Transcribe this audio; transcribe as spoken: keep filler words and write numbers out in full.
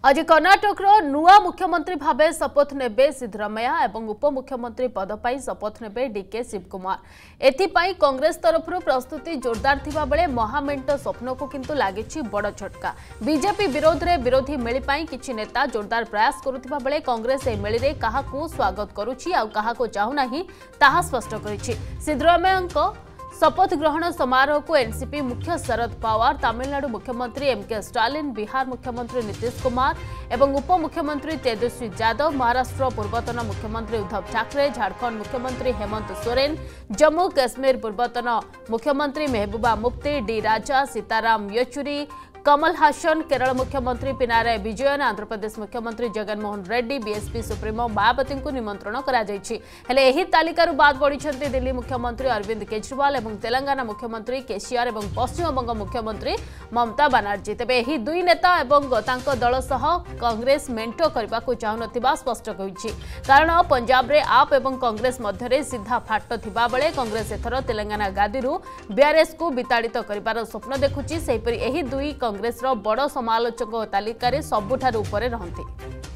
आज कर्णाटक नुआ मुख्यमंत्री भाव शपथ ने सिद्धरामैया और उपमुख्यमंत्री पद पर शपथ ने डीके शिवकुमार। एथिपाई कांग्रेस तरफ प्रस्तुति जोरदार थिबा बेले महामेंट स्वप्न को किंतु लागिछि बड़ झटका। बीजेपी विरोध में विरोधी मेली पाई किछि नेता जोरदार प्रयास करुथिबा बेले कांग्रेस ए मेली रे काहाकू स्वागत करुछि आ काहाकू चाहुनाही ताहा स्पष्ट करिछि। सिद्धरामैया शपथ ग्रहण समारोह को एनसीपी मुख्य शरद पवार, तमिलनाडु मुख्यमंत्री एम के स्टालिन, बिहार मुख्यमंत्री नीतीश कुमार एवं उपमुख्यमंत्री तेजस्वी यादव, महाराष्ट्र पूर्वतन मुख्यमंत्री उद्धव ठाकरे, झारखंड मुख्यमंत्री हेमंत सोरेन, जम्मू काश्मीर पूर्वतन मुख्यमंत्री महबूबा मुफ्ती, डी राजा, सीताराम येचुरी, कमल हासन, केरल मुख्यमंत्री पिनाराई विजयन, आंध्र प्रदेश मुख्यमंत्री जगनमोहन रेड्डी, बीएसपी सुप्रीमो मायावती को निमंत्रण करा जायछि। हेले एही तालिकारु बाद बढ़िछन्ति दिल्ली मुख्यमंत्री अरविंद केजरीवाल एवं तेलंगाना मुख्यमंत्री केसीआर एवं पश्चिम बंग मुख्यमंत्री ममता बनर्जी। तेबे एही दुई नेता एवं तांको दल सह कांग्रेस मेंट करबा को चाहुनथिबा स्पष्ट होईछि। कारण पंजाब रे आप एवं कांग्रेस मध्यरे सीधा फाट थिबा बेले कांग्रेस एथर तेलंगाना गादीरु बीआरएस को विताड़ित करिबार स्वप्न देखुछि। सेहिपरि एही दुई कांग्रेस रो बड़ समालोचक तालिका रे सबुठारु ऊपर रहंती।